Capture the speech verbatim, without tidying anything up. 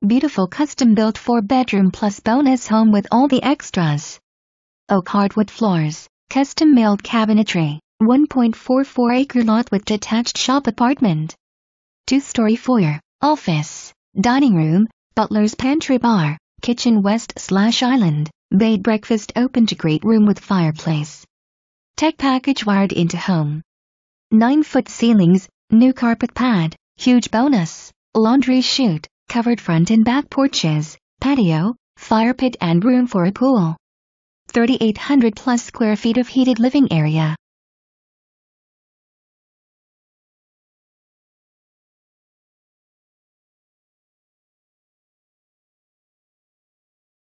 Beautiful custom-built four-bedroom plus bonus home with all the extras. Oak hardwood floors, custom-milled cabinetry, one point four four acre lot with detached shop apartment. Two-story foyer, office, dining room, butler's pantry bar, kitchen west slash island, bed breakfast open to great room with fireplace. Tech package wired into home. nine foot ceilings, new carpet pad, huge bonus, laundry chute, covered front and back porches, patio, fire pit and room for a pool. thirty-eight hundred plus square feet of heated living area.